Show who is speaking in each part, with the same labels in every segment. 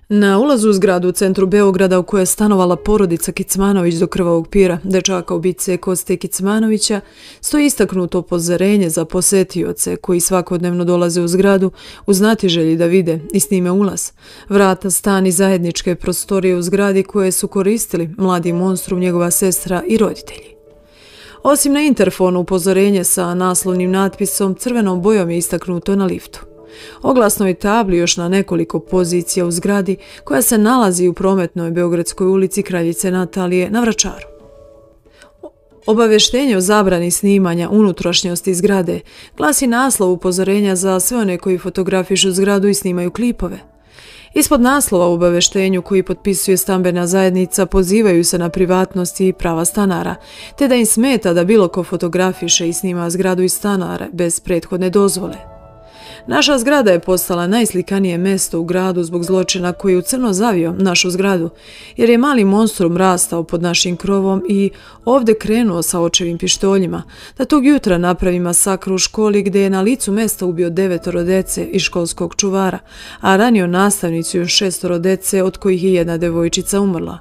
Speaker 1: Na ulazu u zgradu u centru Beograda u kojoj je stanovala porodica Kecmanović do krvavog pira, dečaka ubice Koste Kecmanovića, stoji istaknuto upozorenje za posetioce koji svakodnevno dolaze u zgradu u znatiželji da vide i snime ulaz, vrata, stan i zajedničke prostorije u zgradi koje su koristili mladi monstrum, njegova sestra i roditelji. Osim na interfonu, upozorenje sa naslovnim natpisom crvenom bojom je istaknuto na liftu. Oglasnoj tabli još na nekoliko pozicija u zgradi koja se nalazi u prometnoj Beogradskoj ulici Kraljice Natalije na Vračaru. Obaveštenje o zabrani snimanja unutrašnjosti zgrade glasi naslov upozorenja za sve one koji fotografišu zgradu i snimaju klipove. Ispod naslova u obaveštenju koji potpisuje stambena zajednica pozivaju se na privatnost i prava stanara, te da im smeta da bilo ko fotografiše i snima zgradu i stanare bez prethodne dozvole. Naša zgrada je postala najslikanije mesto u gradu zbog zločina koji je u crno zavio našu zgradu, jer je mali monstrum rastao pod našim krovom i ovdje krenuo sa očevim pištoljima, da tog jutra napravi masakr u školi gdje je na licu mesta ubio 9 dece i školskog čuvara, a ranio nastavnicu i još 6 dece, od kojih je jedna devojčica umrla.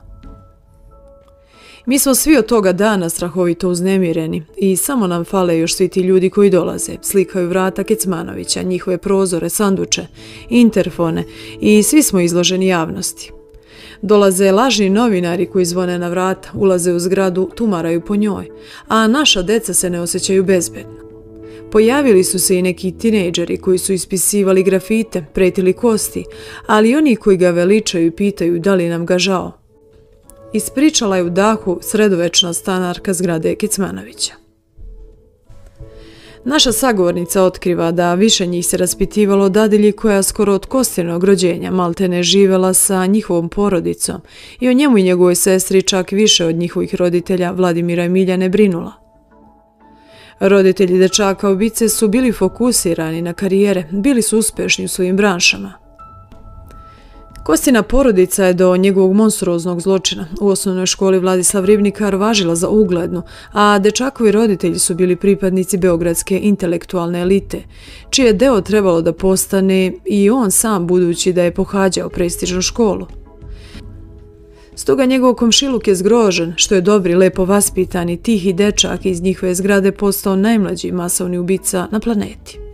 Speaker 1: Mi smo svi od toga dana strahovito uznemireni i samo nam fale još svi ti ljudi koji dolaze, slikaju vrata Kecmanovića, njihove prozore, sanduče, interfone i svi smo izloženi javnosti. Dolaze lažni novinari koji zvone na vrata, ulaze u zgradu, tumaraju po njoj, a naša deca se ne osjećaju bezbedno. Pojavili su se i neki tinejdžeri koji su ispisivali grafite, pretili Kosti, ali oni koji ga veličaju i pitaju da li nam ga žao. Ispričala je u dahu sredovečna stanarka zgrade Kecmanovića. Naša sagovornica otkriva da više njih se raspitivalo o dadilji koja skoro od Kostinog rođenja maltene živela sa njihovom porodicom i o njemu i njegovoj sestri čak više od njihovih roditelja Vladimira i Miljane brinula. Roditelji dečaka ubice su bili fokusirani na karijere, bili su uspešni u svojim branšama. Kostina porodica je do njegovog monstruoznog zločina u osnovnoj školi Vladislav Ribnikar važila za uglednu, a dečakovi roditelji su bili pripadnici beogradske intelektualne elite, čije deo trebalo da postane i on sam budući da je pohađao prestižnu školu. Stoga njegov komšiluk je zgrožen što je dobri, lepo vaspitani, tihi dečak iz njihove zgrade postao najmlađi masovni ubica na planeti.